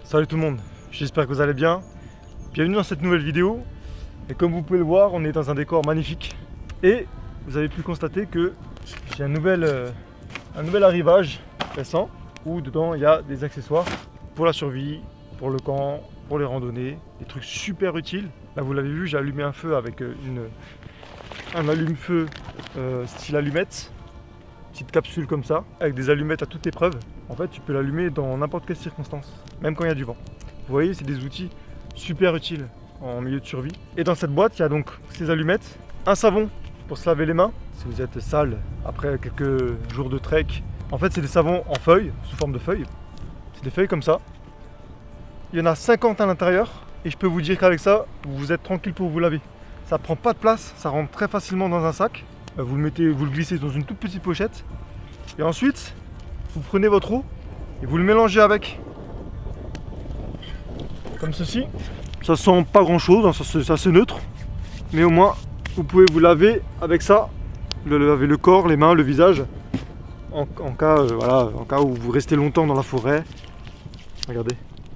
Salut tout le monde, j'espère que vous allez bien. Bienvenue dans cette nouvelle vidéo. Et comme vous pouvez le voir, on est dans un décor magnifique. Et vous avez pu constater que j'ai un nouvel arrivage récent où dedans il y a des accessoires pour la survie, pour le camp, pour les randonnées, des trucs super utiles. Là vous l'avez vu, j'ai allumé un feu avec un allume-feu style allumette. Petite capsule comme ça, avec des allumettes à toute épreuve. En fait, tu peux l'allumer dans n'importe quelle circonstance, même quand il y a du vent. Vous voyez, c'est des outils super utiles en milieu de survie. Et dans cette boîte, il y a donc ces allumettes, un savon pour se laver les mains, si vous êtes sale après quelques jours de trek. En fait, c'est des savons en feuilles, sous forme de feuilles. C'est des feuilles comme ça. Il y en a 50 à l'intérieur, et je peux vous dire qu'avec ça, vous êtes tranquille pour vous laver. Ça prend pas de place, ça rentre très facilement dans un sac. Vous le glissez dans une toute petite pochette. Et ensuite, vous prenez votre eau et vous le mélangez avec. Comme ceci. Ça sent pas grand chose, hein, c'est assez neutre. Mais au moins, vous pouvez vous laver avec ça. Laver le corps, les mains, le visage. En cas où vous restez longtemps dans la forêt. Regardez.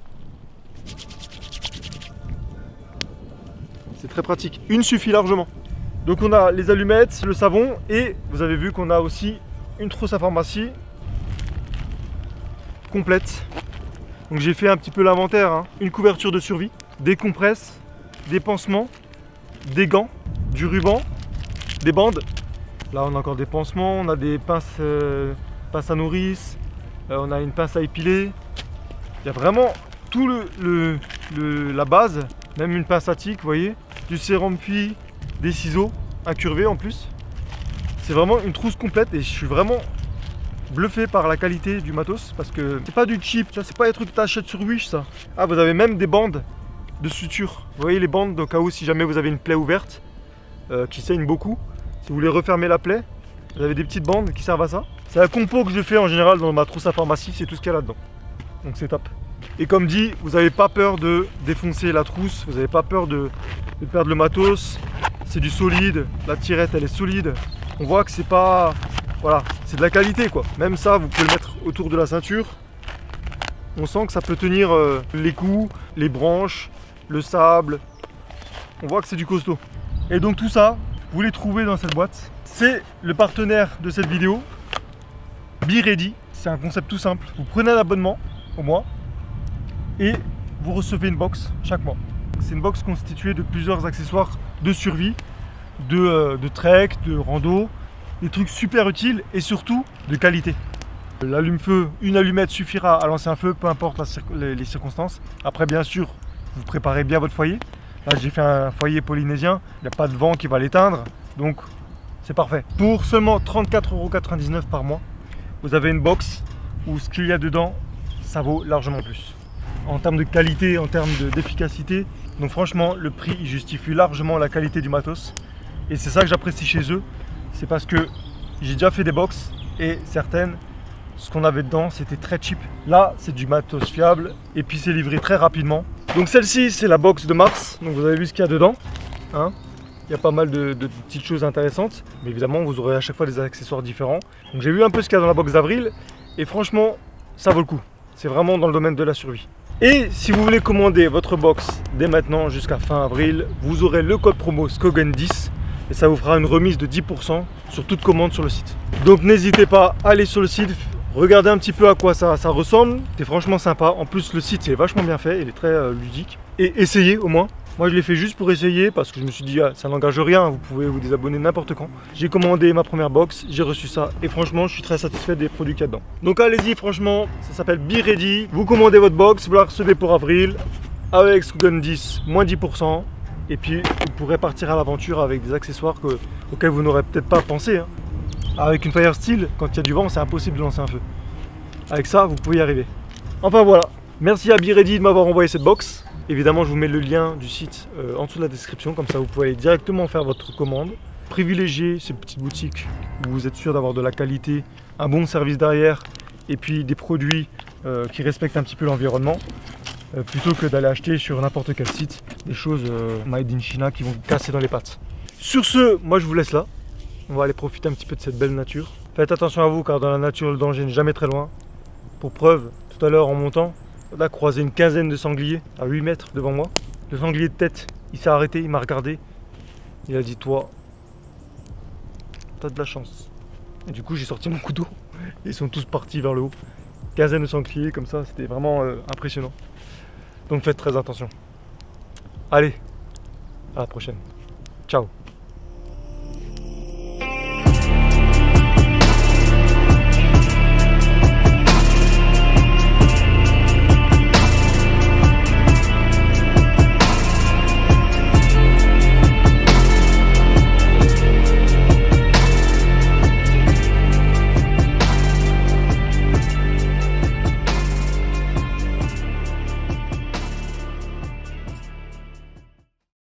C'est très pratique. Une suffit largement. Donc on a les allumettes, le savon et vous avez vu qu'on a aussi une trousse à pharmacie complète. Donc j'ai fait un petit peu l'inventaire, hein. Une couverture de survie, des compresses, des pansements, des gants, du ruban, des bandes. Là on a encore des pansements, on a des pinces à nourrice, on a une pince à épiler. Il y a vraiment tout la base, même une pince à tique, vous voyez, du sérum puis des ciseaux incurvés en plus. C'est vraiment une trousse complète et je suis vraiment bluffé par la qualité du matos parce que c'est pas du cheap, c'est pas les trucs que tu achètes sur Wish ça. Ah, vous avez même des bandes de suture. Vous voyez les bandes au cas où si jamais vous avez une plaie ouverte qui saigne beaucoup, si vous voulez refermer la plaie, vous avez des petites bandes qui servent à ça. C'est la compo que je fais en général dans ma trousse à pharmacie, c'est tout ce qu'il y a là-dedans. Donc c'est top. Et comme dit, vous n'avez pas peur de défoncer la trousse, vous n'avez pas peur de perdre le matos. C'est du solide, la tirette elle est solide. On voit que c'est pas... Voilà, c'est de la qualité quoi. Même ça, vous pouvez le mettre autour de la ceinture. On sent que ça peut tenir les coups, les branches, le sable. On voit que c'est du costaud. Et donc tout ça, vous les trouvez dans cette boîte. C'est le partenaire de cette vidéo, BeReady. C'est un concept tout simple. Vous prenez un abonnement au mois et vous recevez une box chaque mois. C'est une box constituée de plusieurs accessoires de survie, de trek, de rando, des trucs super utiles et surtout de qualité. L'allume-feu, une allumette suffira à lancer un feu, peu importe les circonstances. Après bien sûr, vous préparez bien votre foyer. Là j'ai fait un foyer polynésien, il n'y a pas de vent qui va l'éteindre, donc c'est parfait. Pour seulement 34,99 € par mois, vous avez une box où ce qu'il y a dedans, ça vaut largement plus. En termes de qualité, en termes d'efficacité. Donc franchement, le prix il justifie largement la qualité du matos. Et c'est ça que j'apprécie chez eux. C'est parce que j'ai déjà fait des box et certaines, ce qu'on avait dedans, c'était très cheap. Là, c'est du matos fiable et puis c'est livré très rapidement. Donc celle-ci, c'est la box de mars. Donc vous avez vu ce qu'il y a dedans, hein. Il y a pas mal de petites choses intéressantes. Mais évidemment, vous aurez à chaque fois des accessoires différents. Donc j'ai vu un peu ce qu'il y a dans la box d'avril. Et franchement, ça vaut le coup. C'est vraiment dans le domaine de la survie. Et si vous voulez commander votre box dès maintenant jusqu'à fin avril, vous aurez le code promo SKOGEN10 et ça vous fera une remise de 10% sur toute commande sur le site. Donc n'hésitez pas à aller sur le site, regardez un petit peu à quoi ça ressemble, c'est franchement sympa. En plus le site est vachement bien fait, il est très ludique. Et essayez au moins. Moi je l'ai fait juste pour essayer parce que je me suis dit ça n'engage rien, vous pouvez vous désabonner n'importe quand. J'ai commandé ma première box, j'ai reçu ça et franchement je suis très satisfait des produits qu'il y a dedans. Donc allez-y franchement, ça s'appelle BeReady. Vous commandez votre box, vous la recevez pour avril avec SKOGEN10, moins 10%. Et puis vous pourrez partir à l'aventure avec des accessoires auxquels vous n'aurez peut-être pas pensé, hein. Avec une Fire Steel, quand il y a du vent, c'est impossible de lancer un feu. Avec ça, vous pouvez y arriver. Enfin voilà, merci à BeReady de m'avoir envoyé cette box. Évidemment, je vous mets le lien du site en dessous de la description, comme ça vous pouvez aller directement faire votre commande. Privilégiez ces petites boutiques où vous êtes sûr d'avoir de la qualité, un bon service derrière et puis des produits qui respectent un petit peu l'environnement. Plutôt que d'aller acheter sur n'importe quel site des choses made in China qui vont vous casser dans les pattes. Sur ce, moi je vous laisse là. On va aller profiter un petit peu de cette belle nature. Faites attention à vous car dans la nature le danger n'est jamais très loin. Pour preuve, tout à l'heure en montant, On a croisé une quinzaine de sangliers à 8 mètres devant moi. Le sanglier de tête, il s'est arrêté, il m'a regardé. Il a dit, toi, t'as de la chance. Et du coup, j'ai sorti mon couteau. Et ils sont tous partis vers le haut. Quinzaine de sangliers comme ça, c'était vraiment impressionnant. Donc faites très attention. Allez, à la prochaine. Ciao.